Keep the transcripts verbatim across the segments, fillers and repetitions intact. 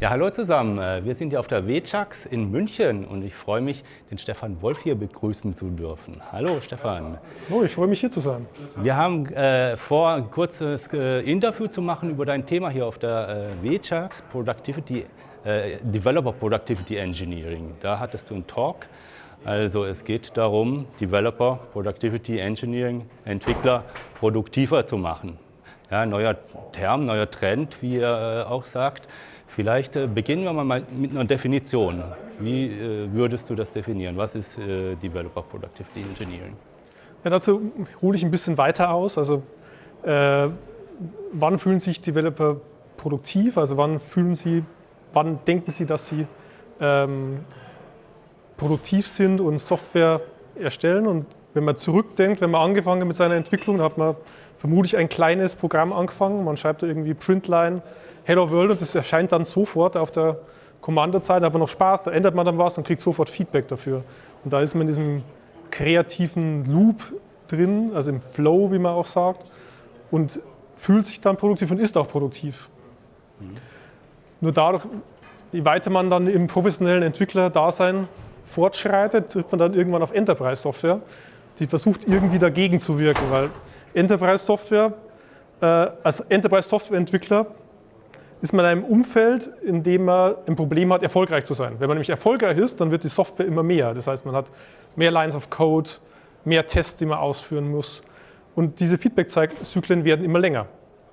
Ja, hallo zusammen. Wir sind hier auf der W C H A X in München und ich freue mich, den Stefan Wolf hier begrüßen zu dürfen. Hallo Stefan. Oh, ich freue mich hier zu sein. Wir haben äh, vor, ein kurzes äh, Interview zu machen über dein Thema hier auf der äh, W C H A X, Productivity, äh, Developer Productivity Engineering. Da hattest du einen Talk. Also es geht darum, Developer Productivity Engineering, Entwickler produktiver zu machen. Ja, neuer Term, neuer Trend, wie er äh, auch sagt. Vielleicht äh, beginnen wir mal mit einer Definition. Wie äh, würdest du das definieren? Was ist äh, Developer Productivity Engineering? Ja, dazu hole ich ein bisschen weiter aus. Also, äh, wann fühlen sich Developer produktiv? Also wann fühlen sie, wann denken sie, dass sie ähm, produktiv sind und Software erstellen? Und wenn man zurückdenkt, wenn man angefangen hat mit seiner Entwicklung, dann hat man vermutlich ein kleines Programm angefangen. Man schreibt da irgendwie Printline, Hello World und das erscheint dann sofort auf der Kommandozeile, da hat man noch Spaß, da ändert man dann was und kriegt sofort Feedback dafür. Und da ist man in diesem kreativen Loop drin, also im Flow, wie man auch sagt, und fühlt sich dann produktiv und ist auch produktiv. Mhm. Nur dadurch, je weiter man dann im professionellen Entwickler-Dasein fortschreitet, trifft man dann irgendwann auf Enterprise-Software, die versucht irgendwie dagegen zu wirken, weil Enterprise-Software, äh, als Enterprise-Software-Entwickler ist man in einem Umfeld, in dem man ein Problem hat, erfolgreich zu sein. Wenn man nämlich erfolgreich ist, dann wird die Software immer mehr. Das heißt, man hat mehr Lines of Code, mehr Tests, die man ausführen muss. Und diese Feedback-Zyklen werden immer länger.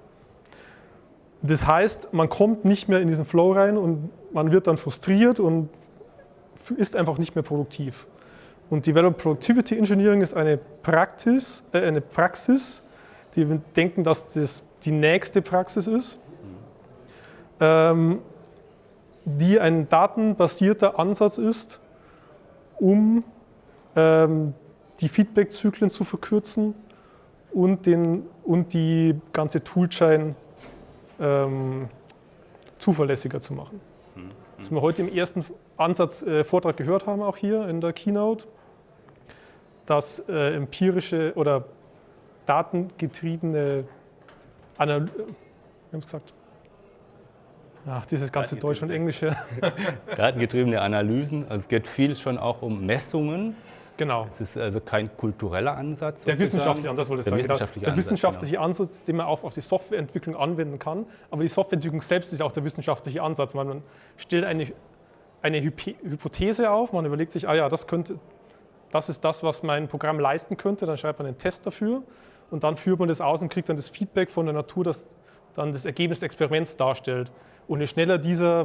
Das heißt, man kommt nicht mehr in diesen Flow rein und man wird dann frustriert und ist einfach nicht mehr produktiv. Und Developer Productivity Engineering ist eine Praxis, äh, eine Praxis, die wir denken, dass das die nächste Praxis ist, die ein datenbasierter Ansatz ist, um ähm, die Feedback-Zyklen zu verkürzen und, den, und die ganze Toolchain ähm, zuverlässiger zu machen. Mhm. Was wir heute im ersten Ansatz äh, Vortrag gehört haben, auch hier in der Keynote, dass äh, empirische oder datengetriebene Analyse, wir haben es gesagt, ach, dieses ganze Deutsch und Englische. Datengetriebene Analysen, also es geht viel schon auch um Messungen. Genau. Es ist also kein kultureller Ansatz. Der wissenschaftliche Ansatz, wollte ich sagen. Wissenschaftliche der Ansatz, wissenschaftliche genau. Ansatz, den man auch auf die Softwareentwicklung anwenden kann. Aber die Softwareentwicklung selbst ist auch der wissenschaftliche Ansatz. Man stellt eine, eine Hypothese auf, man überlegt sich, ah ja, das, könnte, das ist das, was mein Programm leisten könnte. Dann schreibt man einen Test dafür und dann führt man das aus und kriegt dann das Feedback von der Natur, das dann das Ergebnis des Experiments darstellt. Und je schneller dieser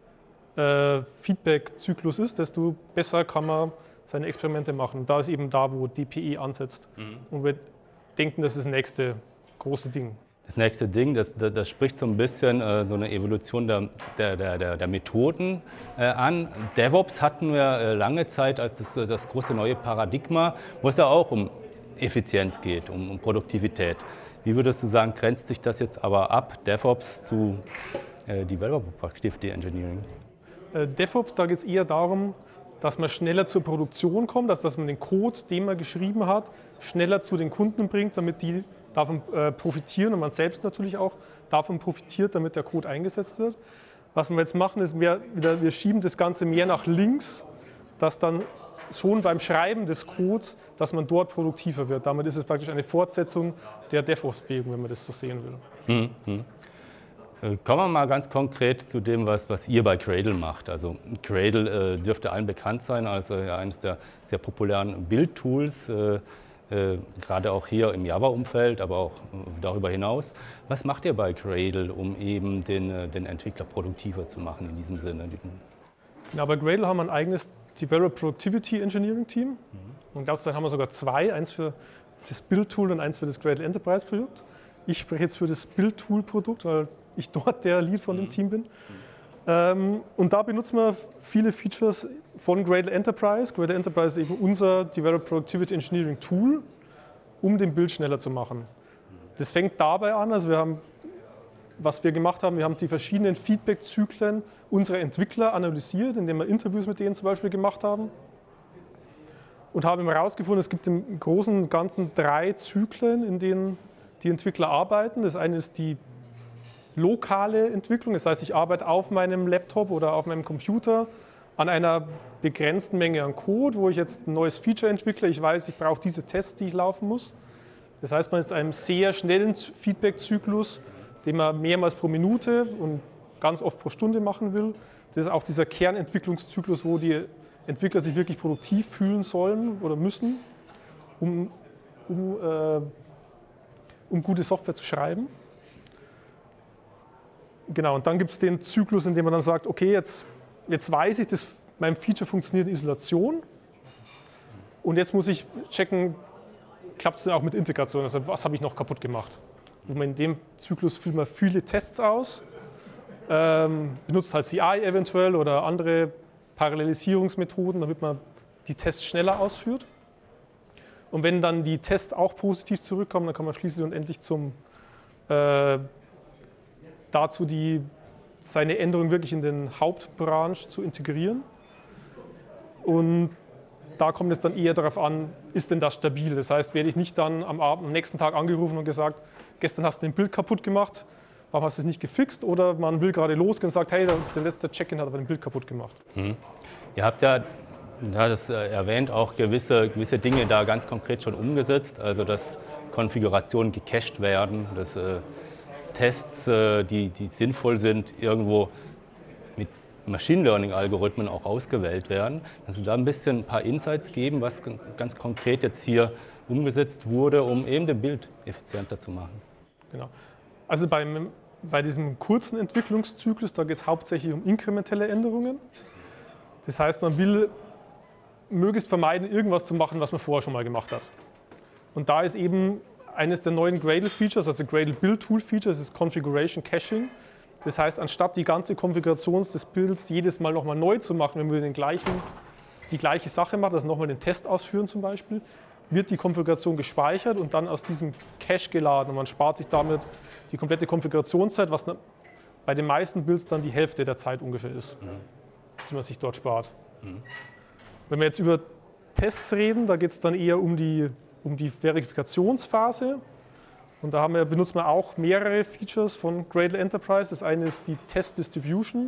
äh, Feedback-Zyklus ist, desto besser kann man seine Experimente machen. Und da ist eben da, wo D P E ansetzt. Mhm. Und wir denken, das ist das nächste große Ding. Das nächste Ding, das, das, das spricht so ein bisschen äh, so eine Evolution der, der, der, der Methoden äh, an. DevOps hatten wir äh, lange Zeit als das, das große neue Paradigma, wo es ja auch um Effizienz geht, um, um Produktivität. Wie würdest du sagen, grenzt sich das jetzt aber ab, DevOps zu äh, Developer Productivity Engineering? Äh, DevOps, da geht es eher darum, dass man schneller zur Produktion kommt, dass, dass man den Code, den man geschrieben hat, schneller zu den Kunden bringt, damit die davon äh, profitieren und man selbst natürlich auch davon profitiert, damit der Code eingesetzt wird. Was wir jetzt machen, ist, wir, wir schieben das Ganze mehr nach links, dass dann schon beim Schreiben des Codes, dass man dort produktiver wird. Damit ist es praktisch eine Fortsetzung der DevOps-Bewegung, wenn man das so sehen will. Mhm. Kommen wir mal ganz konkret zu dem, was, was ihr bei Gradle macht. Also Gradle äh, dürfte allen bekannt sein als äh, eines der sehr populären Build-Tools, äh, äh, gerade auch hier im Java-Umfeld, aber auch äh, darüber hinaus. Was macht ihr bei Gradle, um eben den, äh, den Entwickler produktiver zu machen in diesem Sinne? Ja, bei Gradle haben wir ein eigenes Developer Productivity Engineering Team. Mhm. Und derzeit haben wir sogar zwei, eins für das Build-Tool und eins für das Gradle Enterprise Produkt. Ich spreche jetzt für das Build-Tool-Produkt, weil ich dort der Lead von dem Team bin. Ähm, und da benutzen wir viele Features von Gradle Enterprise. Gradle Enterprise ist eben unser Developer Productivity Engineering Tool, um den Build schneller zu machen. Das fängt dabei an, also wir haben, was wir gemacht haben, wir haben die verschiedenen Feedback-Zyklen unserer Entwickler analysiert, indem wir Interviews mit denen zum Beispiel gemacht haben. Und haben herausgefunden, es gibt im Großen und Ganzen drei Zyklen, in denen die Entwickler arbeiten. Das eine ist die lokale Entwicklung. Das heißt, ich arbeite auf meinem Laptop oder auf meinem Computer an einer begrenzten Menge an Code, wo ich jetzt ein neues Feature entwickle. Ich weiß, ich brauche diese Tests, die ich laufen muss. Das heißt, man ist in einem sehr schnellen Feedback-Zyklus, den man mehrmals pro Minute und ganz oft pro Stunde machen will. Das ist auch dieser Kernentwicklungszyklus, wo die Entwickler sich wirklich produktiv fühlen sollen oder müssen, um, um, äh, um gute Software zu schreiben. Genau, und dann gibt es den Zyklus, in dem man dann sagt, okay, jetzt, jetzt weiß ich, dass mein Feature funktioniert in Isolation und jetzt muss ich checken, klappt es denn auch mit Integration, also was habe ich noch kaputt gemacht. Und in dem Zyklus führt man viele Tests aus, ähm, benutzt halt C I eventuell oder andere Parallelisierungsmethoden, damit man die Tests schneller ausführt. Und wenn dann die Tests auch positiv zurückkommen, dann kann man schließlich und endlich zum, äh, dazu, die, seine Änderung wirklich in den Hauptbranch zu integrieren. Und da kommt es dann eher darauf an, ist denn das stabil? Das heißt, werde ich nicht dann am, Abend, am nächsten Tag angerufen und gesagt, gestern hast du ein Bild kaputt gemacht, warum hast du es nicht gefixt? Oder man will gerade losgehen und sagt, hey, der, der letzte Check-in hat aber ein Bild kaputt gemacht. Hm. Ihr habt ja, ja das äh, erwähnt, auch gewisse, gewisse Dinge da ganz konkret schon umgesetzt, also dass Konfigurationen gecached werden, dass äh, Tests, äh, die, die sinnvoll sind, irgendwo mit Machine Learning-Algorithmen auch ausgewählt werden. Also da ein bisschen ein paar Insights geben, was ganz konkret jetzt hier umgesetzt wurde, um eben das Bild effizienter zu machen. Genau. Also beim, bei diesem kurzen Entwicklungszyklus, da geht es hauptsächlich um inkrementelle Änderungen. Das heißt, man will möglichst vermeiden, irgendwas zu machen, was man vorher schon mal gemacht hat. Und da ist eben eines der neuen Gradle-Features, also Gradle-Build-Tool-Features, ist Configuration Caching. Das heißt, anstatt die ganze Konfiguration des Builds jedes Mal nochmal neu zu machen, wenn wir den gleichen, die gleiche Sache machen, also nochmal den Test ausführen zum Beispiel, wird die Konfiguration gespeichert und dann aus diesem Cache geladen. Und man spart sich damit die komplette Konfigurationszeit, was bei den meisten Builds dann die Hälfte der Zeit ungefähr ist, mhm. die man sich dort spart. Mhm. Wenn wir jetzt über Tests reden, da geht es dann eher um die, um die Verifikationsphase. Und da haben wir, benutzt man auch mehrere Features von Gradle Enterprise. Das eine ist die Test Distribution.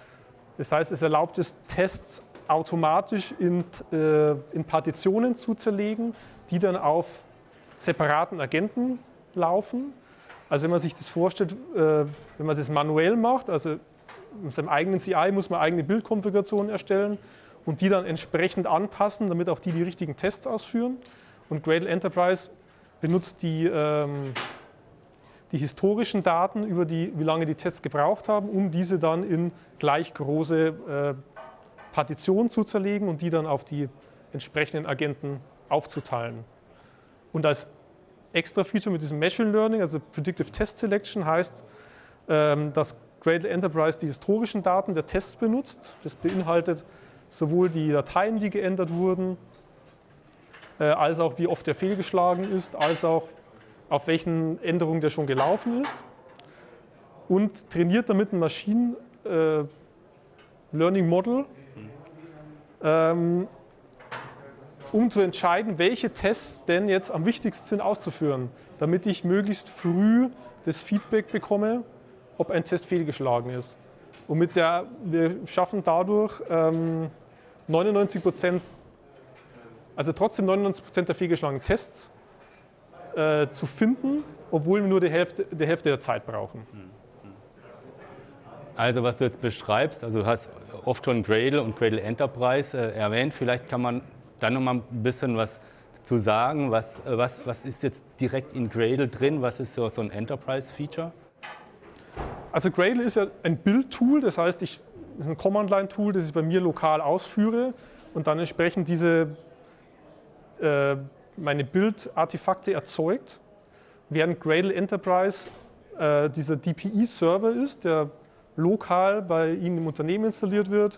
Das heißt, es erlaubt es, Tests automatisch in, äh, in Partitionen zu zerlegen, die dann auf separaten Agenten laufen. Also wenn man sich das vorstellt, äh, wenn man das manuell macht, also mit seinem eigenen C I muss man eigene Bildkonfigurationen erstellen und die dann entsprechend anpassen, damit auch die die richtigen Tests ausführen. Und Gradle Enterprise benutzt die, ähm, die historischen Daten, über die, wie lange die Tests gebraucht haben, um diese dann in gleich große äh, Partitionen zu zerlegen und die dann auf die entsprechenden Agenten aufzuteilen. Und als extra Feature mit diesem Machine Learning, also Predictive Test Selection, heißt, ähm, dass Gradle Enterprise die historischen Daten der Tests benutzt. Das beinhaltet sowohl die Dateien, die geändert wurden, äh, als auch wie oft der fehlgeschlagen ist, als auch auf welchen Änderungen der schon gelaufen ist und trainiert damit ein Machine äh, Learning Model, ähm, um zu entscheiden, welche Tests denn jetzt am wichtigsten sind auszuführen, damit ich möglichst früh das Feedback bekomme, ob ein Test fehlgeschlagen ist. Und mit der, wir schaffen dadurch ähm, neunundneunzig Prozent, also trotzdem neunundneunzig Prozent der fehlgeschlagenen Tests äh, zu finden, obwohl wir nur die Hälfte, die Hälfte der Zeit brauchen. Also was du jetzt beschreibst, also du hast oft schon Gradle und Gradle Enterprise äh, erwähnt, vielleicht kann man dann noch mal ein bisschen was zu sagen, was, äh, was, was ist jetzt direkt in Gradle drin, was ist so, so ein Enterprise-Feature? Also Gradle ist ja ein Build-Tool, das heißt, ich, das ist ein Command-Line-Tool, das ich bei mir lokal ausführe und dann entsprechend diese, äh, meine Build-Artefakte erzeugt, während Gradle Enterprise äh, dieser D P E-Server ist, der lokal bei Ihnen im Unternehmen installiert wird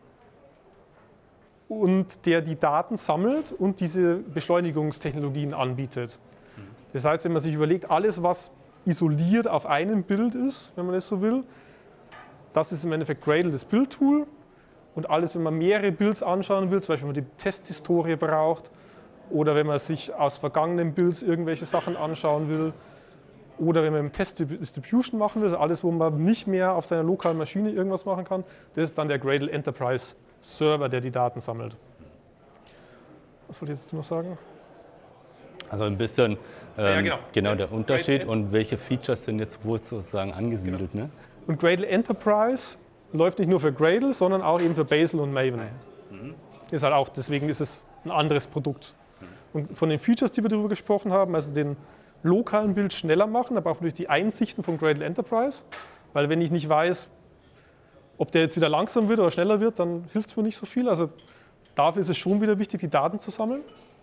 und der die Daten sammelt und diese Beschleunigungstechnologien anbietet. Das heißt, wenn man sich überlegt, alles, was isoliert auf einem Bild ist, wenn man das so will, das ist im Endeffekt Gradle, das Build-Tool. Und alles, wenn man mehrere Builds anschauen will, zum Beispiel wenn man die Testhistorie braucht oder wenn man sich aus vergangenen Builds irgendwelche Sachen anschauen will, Oder wenn man im Test Distribution machen will, also alles, wo man nicht mehr auf seiner lokalen Maschine irgendwas machen kann, das ist dann der Gradle Enterprise Server, der die Daten sammelt. Was wollte ich jetzt noch sagen? Also ein bisschen ähm, ja, genau. genau Ja, der Unterschied Gradle und welche Features sind jetzt wo sozusagen angesiedelt. Genau. Ne? Und Gradle Enterprise läuft nicht nur für Gradle, sondern auch eben für Bazel und Maven. Mhm. Ist halt auch, deswegen ist es ein anderes Produkt. Und von den Features, die wir darüber gesprochen haben, also den lokalen Bild schneller machen, da braucht man natürlich die Einsichten von Gradle Enterprise, weil wenn ich nicht weiß, ob der jetzt wieder langsam wird oder schneller wird, dann hilft es mir nicht so viel. Also dafür ist es schon wieder wichtig, die Daten zu sammeln.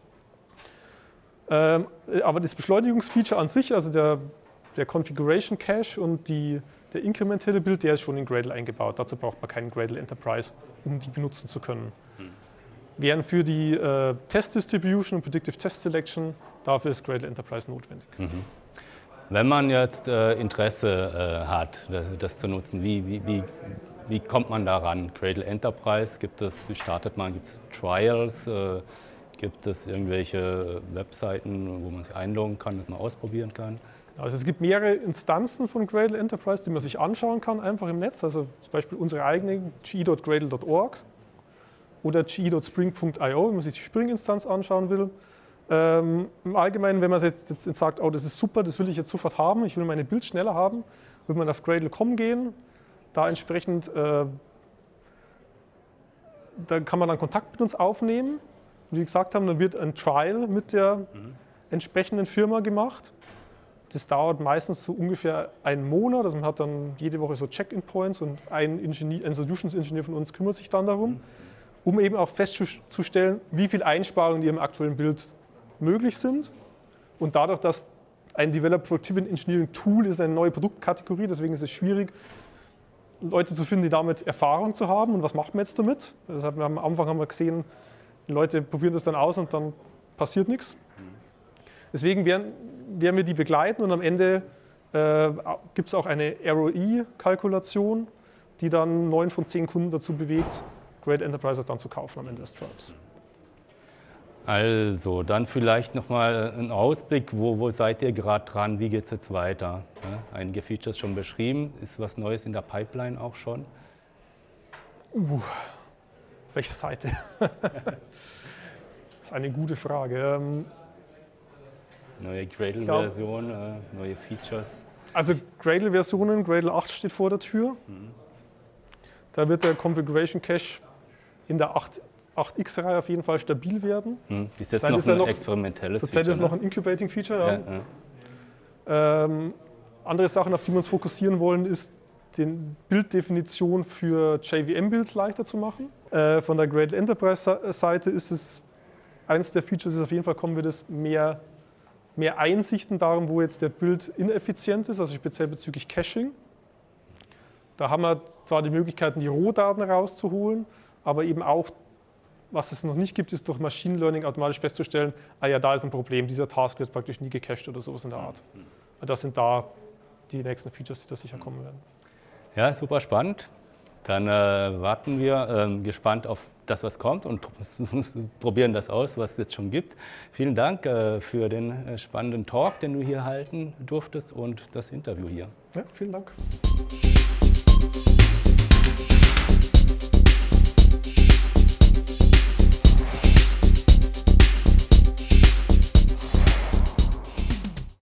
Ähm, aber das Beschleunigungsfeature an sich, also der, der Configuration Cache und die, der inkrementelle Bild, der ist schon in Gradle eingebaut. Dazu braucht man keinen Gradle Enterprise, um die benutzen zu können. Hm. Während für die äh, Test Distribution und Predictive Test Selection, dafür ist Gradle Enterprise notwendig. Mhm. Wenn man jetzt äh, Interesse äh, hat, das zu nutzen, wie, wie, wie, wie kommt man daran? Gradle Enterprise, gibt es, wie startet man? Gibt es Trials? Äh, gibt es irgendwelche Webseiten, wo man sich einloggen kann, das man ausprobieren kann? Also es gibt mehrere Instanzen von Gradle Enterprise, die man sich anschauen kann, einfach im Netz. Also zum Beispiel unsere eigene g e punkt gradle punkt org oder g e punkt spring punkt i o, wenn man sich die Spring-Instanz anschauen will. Ähm, Im Allgemeinen, wenn man jetzt, jetzt sagt, oh, das ist super, das will ich jetzt sofort haben, ich will meine Bild schneller haben, wird man auf Gradle punkt com gehen, da entsprechend, äh, da kann man dann Kontakt mit uns aufnehmen. Wie wir gesagt haben, dann wird ein Trial mit der mhm. entsprechenden Firma gemacht. Das dauert meistens so ungefähr einen Monat, also man hat dann jede Woche so Check-in-Points und ein, Ingenieur, ein Solutions-Ingenieur von uns kümmert sich dann darum, mhm. um eben auch festzustellen, wie viel Einsparungen in ihrem aktuellen Bild möglich sind. Und dadurch, dass ein Developer Productivity Engineering Tool ist eine neue Produktkategorie, deswegen ist es schwierig, Leute zu finden, die damit Erfahrung zu haben. Und was macht man jetzt damit? Deshalb, wir haben, am Anfang haben wir gesehen, die Leute probieren das dann aus und dann passiert nichts. Deswegen werden, werden wir die begleiten und am Ende äh, gibt es auch eine R O I-Kalkulation, die dann neun von zehn Kunden dazu bewegt, Gradle Enterprise dann zu kaufen am Ende des Trials. Also, dann vielleicht nochmal ein Ausblick, wo, wo seid ihr gerade dran, wie geht es jetzt weiter? Ja, einige Features schon beschrieben, ist was Neues in der Pipeline auch schon? Uh, auf welche Seite? Das ist eine gute Frage. Ähm, neue Gradle-Version, äh, neue Features? Also Gradle-Versionen, Gradle acht steht vor der Tür. Mhm. Da wird der Configuration Cache in der acht X Reihe auf jeden Fall stabil werden. Hm, das ist jetzt noch ein noch, experimentelles Feature. Zurzeit ist ne? noch ein Incubating-Feature. Ja. Ja, ja. Ähm, andere Sachen, auf die wir uns fokussieren wollen, ist, die Bilddefinition für J V M-Builds leichter zu machen. Äh, von der Gradle Enterprise-Seite ist es, eines der Features ist auf jeden Fall, kommen wir das mehr, mehr Einsichten darum, wo jetzt der Bild ineffizient ist, also speziell bezüglich Caching. Da haben wir zwar die Möglichkeiten, die Rohdaten rauszuholen, aber eben auch, was es noch nicht gibt, ist durch Machine Learning automatisch festzustellen, ah ja, da ist ein Problem, dieser Task wird praktisch nie gecached oder sowas in der Art. Das sind da die nächsten Features, die da sicher kommen werden. Ja, super spannend. Dann äh, warten wir äh, gespannt auf das, was kommt und probieren das aus, was es jetzt schon gibt. Vielen Dank äh, für den äh, spannenden Talk, den du hier halten durftest und das Interview hier. Ja, vielen Dank.